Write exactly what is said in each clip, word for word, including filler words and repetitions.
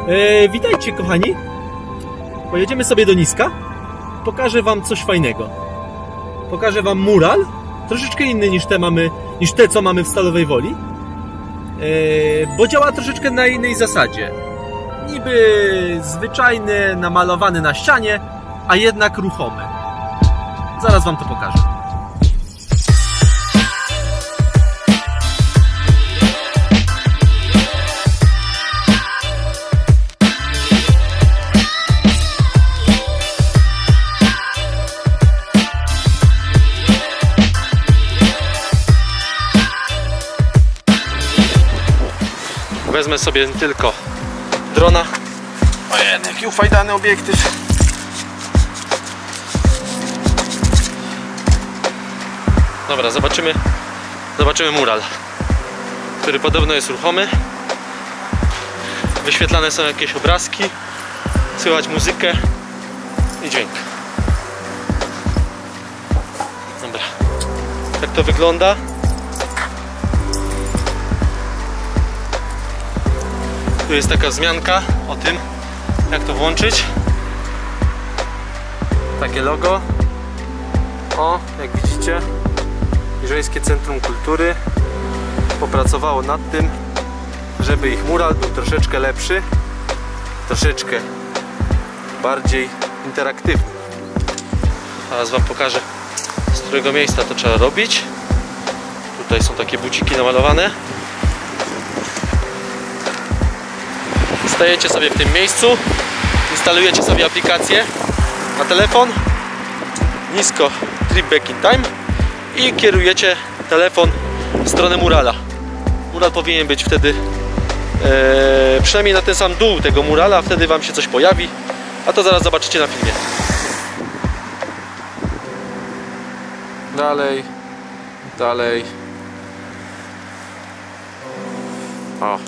E, witajcie kochani. Pojedziemy sobie do Niska. Pokażę wam coś fajnego. Pokażę wam mural. Troszeczkę inny niż te, mamy, niż te co mamy w Stalowej Woli. E, bo działa troszeczkę na innej zasadzie. Niby zwyczajny, namalowany na ścianie, a jednak ruchomy. Zaraz wam to pokażę. Wezmę sobie tylko drona. Ojej, jaki ufajdany obiektyw. Dobra, zobaczymy Zobaczymy mural, który podobno jest ruchomy. Wyświetlane są jakieś obrazki, słychać muzykę i dźwięk. Dobra, tak to wygląda. Tu jest taka wzmianka o tym, jak to włączyć. Takie logo. O, jak widzicie, Iżeńskie Centrum Kultury popracowało nad tym, żeby ich mural był troszeczkę lepszy, troszeczkę bardziej interaktywny. Teraz wam pokażę, z którego miejsca to trzeba robić. Tutaj są takie buciki namalowane. Stajecie sobie w tym miejscu, instalujecie sobie aplikację na telefon, Nisko Trip Back in Time i kierujecie telefon w stronę murala. Mural powinien być wtedy e, przynajmniej na ten sam dół tego murala, wtedy wam się coś pojawi, a to zaraz zobaczycie na filmie. Dalej, dalej. O.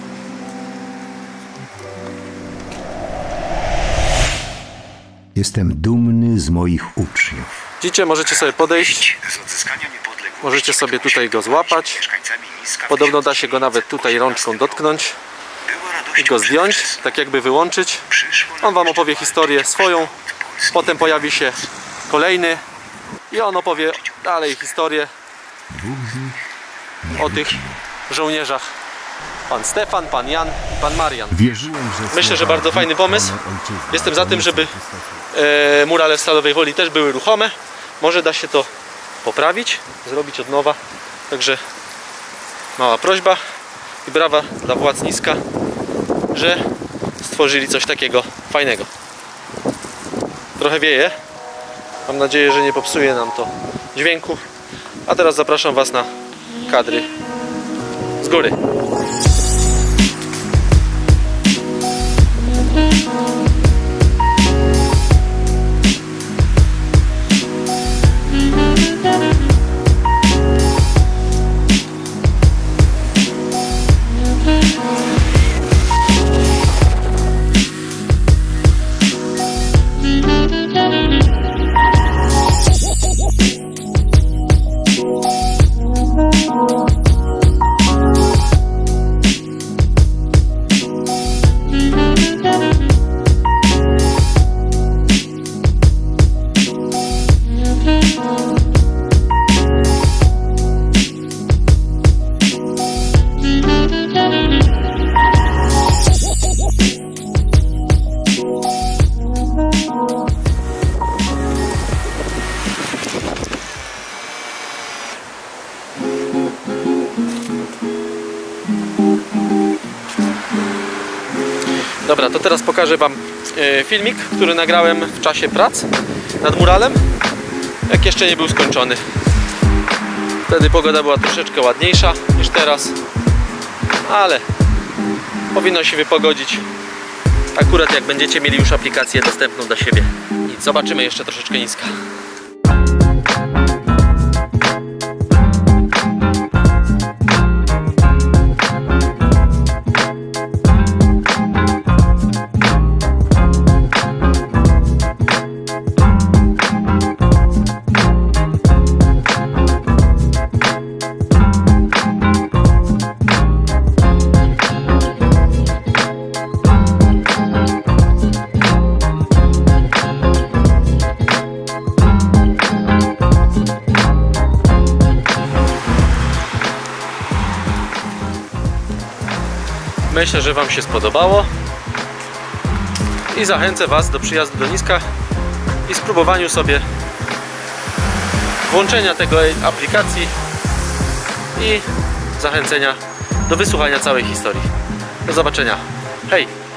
Jestem dumny z moich uczniów. Widzicie, możecie sobie podejść, możecie sobie tutaj go złapać. Podobno da się go nawet tutaj rączką dotknąć i go zdjąć, tak jakby wyłączyć. On wam opowie historię swoją, potem pojawi się kolejny i on opowie dalej historię o tych żołnierzach. Pan Stefan, pan Jan i pan Marian. Myślę, że bardzo fajny pomysł. Jestem za tym, żeby e, murale w Stalowej Woli też były ruchome. Może da się to poprawić, zrobić od nowa. Także mała prośba i brawa dla władz Niska, że stworzyli coś takiego fajnego. Trochę wieje. Mam nadzieję, że nie popsuje nam to dźwięku. A teraz zapraszam was na kadry z góry. Dobra, to teraz pokażę wam filmik, który nagrałem w czasie prac nad muralem, jak jeszcze nie był skończony. Wtedy pogoda była troszeczkę ładniejsza niż teraz, ale powinno się wypogodzić akurat jak będziecie mieli już aplikację dostępną dla siebie. I zobaczymy jeszcze troszeczkę Niska. Myślę, że Wam się spodobało i zachęcę Was do przyjazdu do Niska i spróbowaniu sobie włączenia tego aplikacji i zachęcenia do wysłuchania całej historii. Do zobaczenia. Hej!